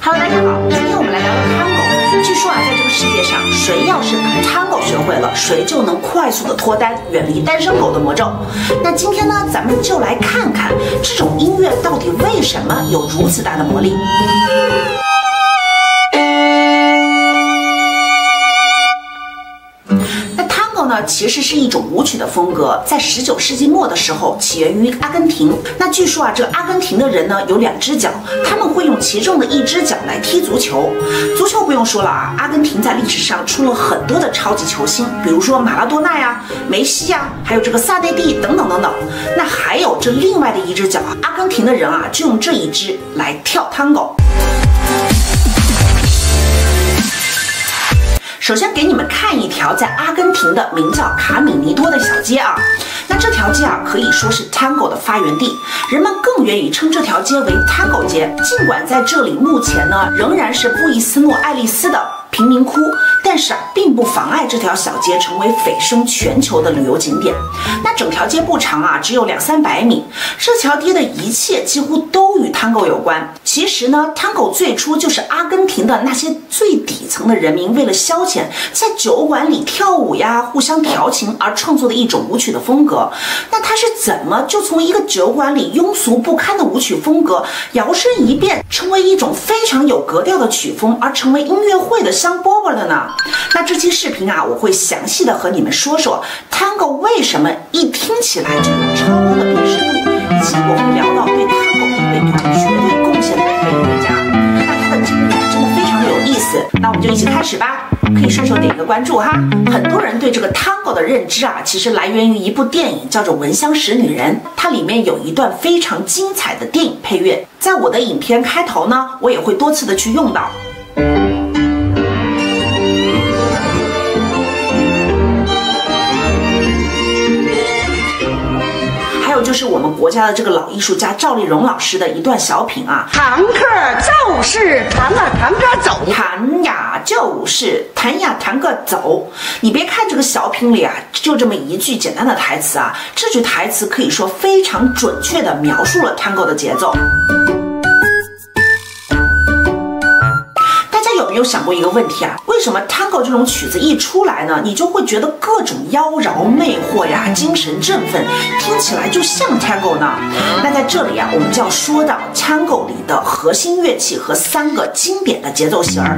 Hello， 大家好，今天我们来聊聊 Tango。据说啊，在这个世界上，谁要是把 Tango 学会了，谁就能快速的脱单，远离单身狗的魔咒。那今天呢，咱们就来看看这种音乐到底为什么有如此大的魔力。其实是一种舞曲的风格，在19世纪末的时候起源于阿根廷。那据说啊，这个阿根廷的人呢有2只脚，他们会用其中的1只脚来踢足球。足球不用说了啊，阿根廷在历史上出了很多的超级球星，比如说马拉多纳呀、梅西呀，还有这个萨内蒂等等等等。那还有这另外的1只脚啊，阿根廷的人啊就用这1只来跳 Tango。首先给你们看一条在阿根廷的名叫卡米尼多的小街啊，那这条街啊可以说是 Tango 的发源地，人们更愿意称这条街为 Tango 街。尽管在这里目前呢仍然是布宜斯诺爱丽丝的贫民窟，但是啊，并不妨碍这条小街成为蜚声全球的旅游景点。那整条街不长啊，只有200-300米。这条街的一切几乎都与 Tango 有关。其实呢 ，Tango 最初就是阿根廷的那些最底层的人民为了消遣，在酒馆里跳舞呀，互相调情而创作的一种舞曲的风格。那它是怎么就从一个酒馆里庸俗不堪的舞曲风格，摇身一变成为一种非常有格调的曲风，而成为音乐会的香饽饽的呢？那这期视频啊，我会详细的和你们说说 Tango 为什么一听起来就有超高的辨识度，以及我会聊到对 Tango 音乐团绝对贡献的一位音乐家。那他的经历真的非常的有意思，那我们就一起开始吧。可以顺手点一个关注哈。很多人对这个 Tango 的认知啊，其实来源于一部电影叫做《闻香识女人》，它里面有一段非常精彩的电影配乐，在我的影片开头呢，我也会多次的去用到。就是我们国家的这个老艺术家赵丽蓉老师的一段小品啊， 堂客就是弹啊弹个走， 弹呀就是弹呀弹个走。你别看这个小品里啊，就这么一句简单的台词啊，这句台词可以说非常准确地描述了 Tango 的节奏。有没有想过一个问题啊？为什么 Tango 这种曲子一出来呢，你就会觉得各种妖娆魅惑呀，精神振奋，听起来就像 Tango 呢？那在这里啊，我们就要说到 Tango 里的核心乐器和3个经典的节奏型儿。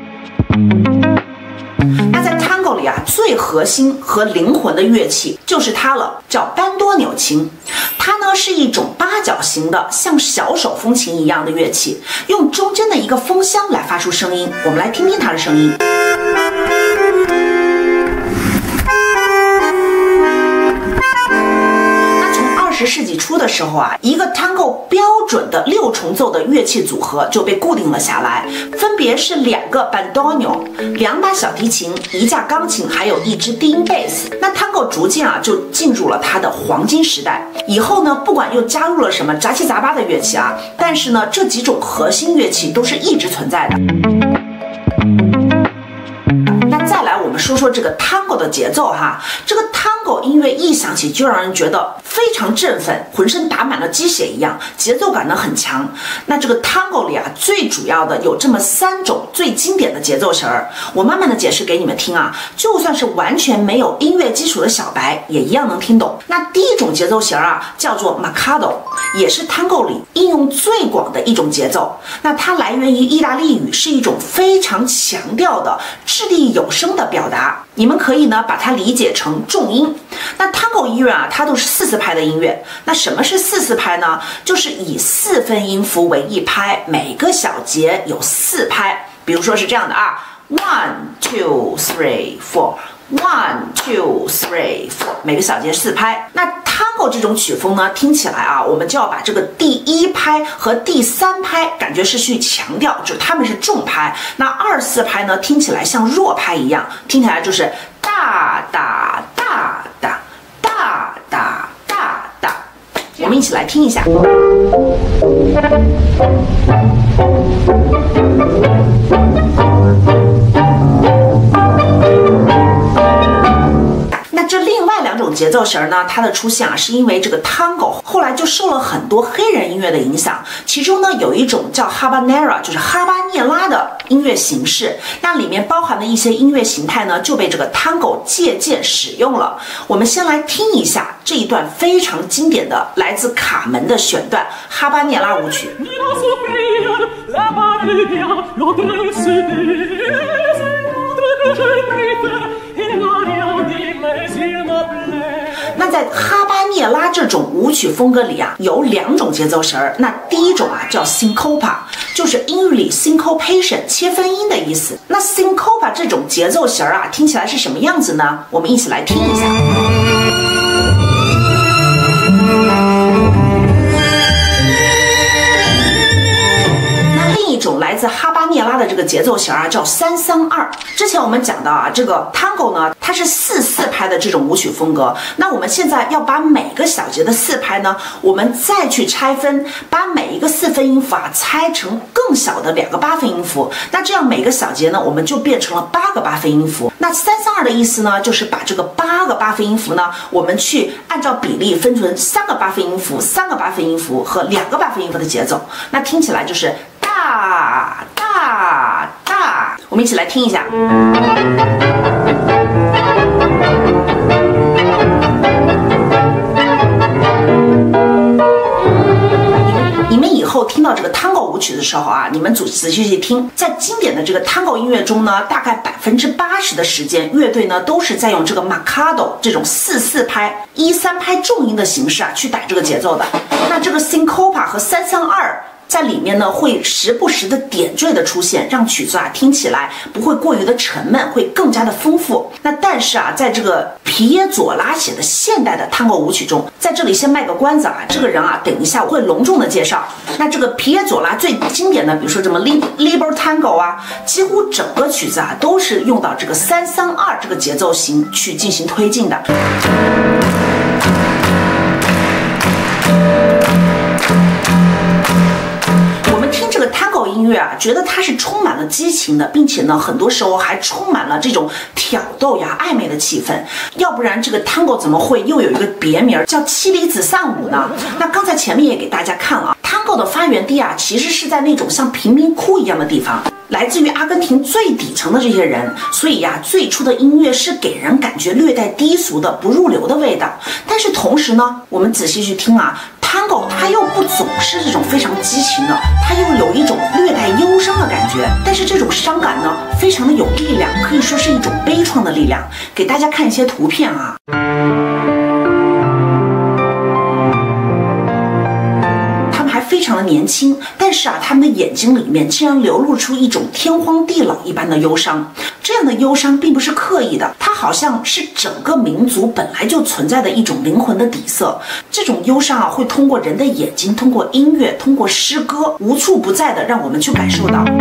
那在 Tango 里啊，最核心和灵魂的乐器就是它了，叫班多纽琴。它呢是一种8角形的像小手风琴一样的乐器，用中间的一个风箱来发出声音。我们来听听它的声音。20世纪初的时候啊，一个 Tango 标准的6重奏的乐器组合就被固定了下来，分别是2个 bandoneon、2把小提琴、1架钢琴，还有1支低音贝斯。那 Tango 逐渐啊就进入了它的黄金时代。以后呢，不管又加入了什么杂七杂八的乐器啊，但是呢，这几种核心乐器都是一直存在的。再来，我们说说这个 Tango 的节奏哈。这个 Tango 音乐一响起就让人觉得非常振奋，浑身打满了鸡血一样，节奏感呢很强。那这个 Tango 里啊，最主要的有这么3种最经典的节奏型儿，我慢慢的解释给你们听啊。就算是完全没有音乐基础的小白，也一样能听懂。那第1种节奏型啊，叫做 Marcato， 也是 Tango 里应用最广的一种节奏。那它来源于意大利语，是一种非常强调的掷地有声的表达，你们可以呢把它理解成重音。那 Tango 音乐啊，它都是4/4拍的音乐。那什么是4/4拍呢？就是以4分音符为1拍，每个小节有4拍。比如说是这样的啊 ，1 2 3 4。1 2 3 4，每个小节4拍。那 Tango 这种曲风呢，听起来啊，我们就要把这个第1拍和第3拍感觉是去强调，就是它们是重拍。那2、4拍呢，听起来像弱拍一样，听起来就是大大大大大大大大。我们一起来听一下。节奏型呢，它的出现啊，是因为这个 Tango 后来就受了很多黑人音乐的影响，其中呢有一种叫 Habanera， 就是哈巴的音乐形式，那里面包含的一些音乐形态呢，就被这个 Tango 借鉴使用了。我们先来听一下这一段非常经典的来自卡门的选段哈巴涅拉舞曲。那在哈巴涅拉这种舞曲风格里啊，有2种节奏型儿。那第一种啊叫 syncopa， 就是英语里 syncopation 切分音的意思。那 syncopa 这种节奏型儿啊，听起来是什么样子呢？我们一起来听一下。一种来自哈巴涅拉的这个节奏型啊，叫3-3-2。之前我们讲到啊，这个 Tango 呢，它是4-4拍的这种舞曲风格。那我们现在要把每个小节的4拍呢，我们再去拆分，把每一个4分音符啊拆成更小的2个8分音符。那这样每个小节呢，我们就变成了8个8分音符。那3-3-2的意思呢，就是把这个8个8分音符呢，我们去按照比例分成3个8分音符、3个8分音符和2个8分音符的节奏。那听起来就是大大大，我们一起来听一下。你们以后听到这个 Tango 舞曲的时候啊，你们仔细去听，在经典的这个 Tango 音乐中呢，大概80%的时间，乐队呢都是在用这个 Marcado 这种4-4拍、1-3拍重音的形式啊去带这个节奏的。那这个 Syncopa 和3-3-2。在里面呢，会时不时的点缀的出现，让曲子啊听起来不会过于的沉闷，会更加的丰富。那但是啊，在这个皮耶佐拉写的现代的探戈舞曲中，在这里先卖个关子啊，这个人啊，等一下我会隆重的介绍。那这个皮耶佐拉最经典的，比如说什么 Liber Tango 啊，几乎整个曲子啊都是用到这个3-3-2这个节奏型去进行推进的。这个 Tango 音乐啊，觉得它是充满了激情的，并且呢，很多时候还充满了这种挑逗呀、暧昧的气氛。要不然这个 Tango 怎么会又有一个别名叫妻离子散舞呢？那刚才前面也给大家看了，Tango 的发源地啊，其实是在那种像贫民窟一样的地方，来自于阿根廷最底层的这些人，所以呀，最初的音乐是给人感觉略带低俗的、不入流的味道。但是同时呢，我们仔细去听啊。Tango 它又不总是这种非常激情的，它又有一种略带忧伤的感觉，但是这种伤感呢，非常的有力量，可以说是一种悲怆的力量。给大家看一些图片啊。非常的年轻，但是啊，他们的眼睛里面竟然流露出一种天荒地老一般的忧伤。这样的忧伤并不是刻意的，它好像是整个民族本来就存在的一种灵魂的底色。这种忧伤啊，会通过人的眼睛，通过音乐，通过诗歌，无处不在的让我们去感受到。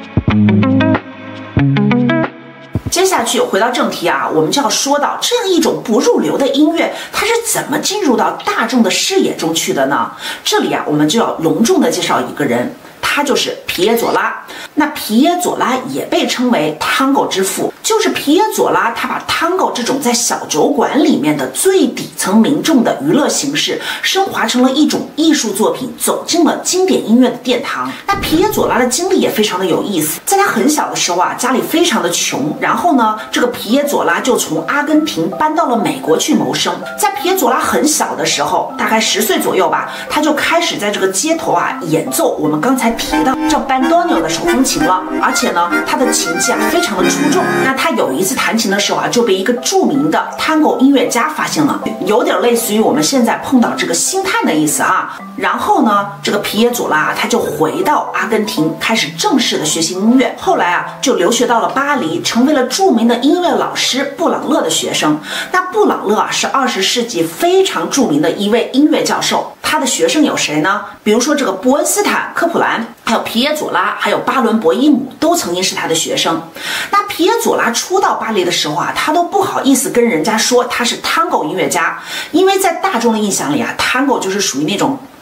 接下去回到正题啊，我们就要说到这样一种不入流的音乐，它是怎么进入到大众的视野中去的呢？这里啊，我们就要隆重的介绍一个人，他就是皮耶佐拉。那皮耶佐拉也被称为 Tango 之父，就是皮耶佐拉，他把 Tango 这种在小酒馆里面的最底层民众的娱乐形式，升华成了一种艺术作品，走进了经典音乐的殿堂。那皮耶佐拉的经历也非常的有意思，在他很小的时候啊，家里非常的穷，然后呢，这个皮耶佐拉就从阿根廷搬到了美国去谋生。在皮耶佐拉很小的时候，大概10岁左右吧，他就开始在这个街头啊演奏我们刚才提到叫 bandoneon 的手风琴了，而且呢，他的琴技啊非常的出众。那他有一次弹琴的时候啊，就被一个著名的 Tango 音乐家发现了，有点类似于我们现在碰到这个星探的意思啊。然后呢，这个皮耶佐拉他就回到阿根廷，开始正式的学习音乐。后来啊，就留学到了巴黎，成为了著名的音乐老师布朗勒的学生。那布朗勒啊，是20世纪非常著名的一位音乐教授。他的学生有谁呢？比如说这个伯恩斯坦、科普兰，还有皮耶佐拉，还有巴伦博伊姆，都曾经是他的学生。那皮耶佐拉初到巴黎的时候啊，他都不好意思跟人家说他是 Tango 音乐家，因为在大众的印象里啊，Tango 就是属于那种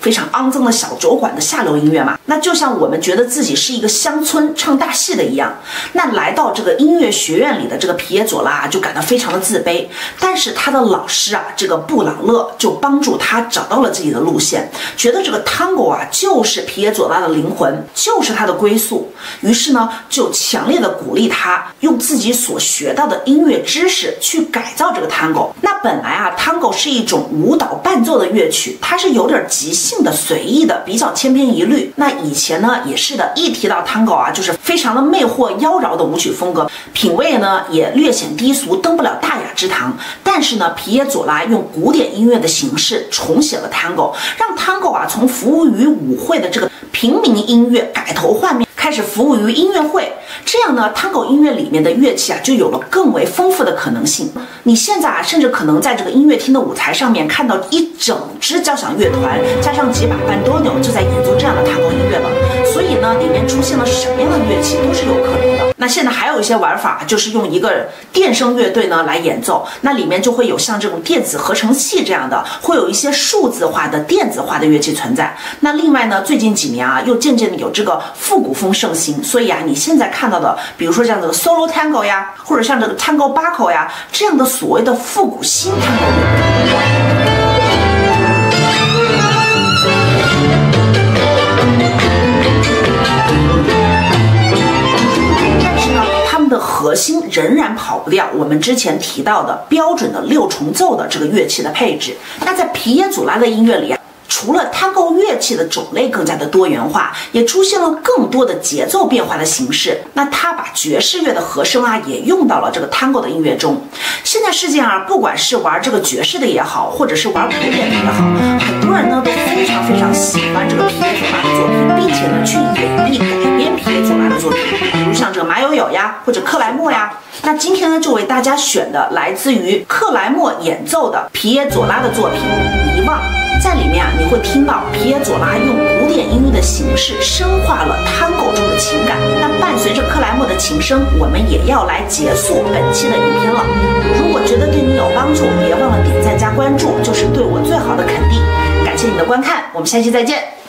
非常肮脏的小酒馆的下流音乐嘛。那就像我们觉得自己是一个乡村唱大戏的一样，那来到这个音乐学院里的这个皮耶佐拉就感到非常的自卑。但是他的老师啊，这个布朗勒就帮助他找到了自己的路线，觉得这个 Tango 啊就是皮耶佐拉的灵魂，就是他的归宿。于是呢，就强烈的鼓励他用自己所学到的音乐知识去改造这个 Tango。那本来啊 Tango 是一种舞蹈伴奏的乐曲，它是有点即兴的、随意的，比较千篇一律。那以前呢也是的，一提到 Tango 啊，就是非常的魅惑妖娆的舞曲风格，品味呢也略显低俗，登不了大雅之堂。但是呢，皮耶佐拉用古典音乐的形式重写了 Tango， 让 Tango 啊从服务于舞会的这个平民音乐改头换面，开始服务于音乐会。这样呢 Tango 音乐里面的乐器啊就有了更为丰富的可能性。你现在啊甚至可能在这个音乐厅的舞台上面看到一整支交响乐团加上几把班多纽就在演奏这样的 Tango 音乐了。所以呢里面出现了什么样的乐器都是有可能的。那现在还有一些玩法就是用一个电声乐队呢来演奏，那里面就会有像这种电子合成器这样的，会有一些数字化的电子化的乐器存在。那另外呢最近几年啊又渐渐的有这个复古风盛行，所以啊你现在看到的比如说像这个 solo tango 呀，或者像这个 tango bucco 呀，这样的所谓的复古新 tango 乐队。的核心仍然跑不掉我们之前提到的标准的6重奏的这个乐器的配置。那在皮耶佐拉的音乐里啊，除了 Tango 乐器的种类更加的多元化，也出现了更多的节奏变化的形式。那他把爵士乐的和声啊也用到了这个 Tango 的音乐中。现在世界上不管是玩这个爵士的也好，或者是玩古典的也好，很多人呢都非常非常喜欢这个皮耶佐拉的作品，并且呢去演绎改编皮耶佐拉的作品，比如像这个马友友呀，或者克莱默呀。那今天呢就为大家选的来自于克莱默演奏的皮耶佐拉的作品《遗忘》。在里面啊，你会听到皮耶佐拉用古典音乐的形式深化了 Tango 中的情感。那伴随着克莱默的琴声，我们也要来结束本期的影片了。如果觉得对你有帮助，别忘了点赞加关注，就是对我最好的肯定。感谢你的观看，我们下期再见。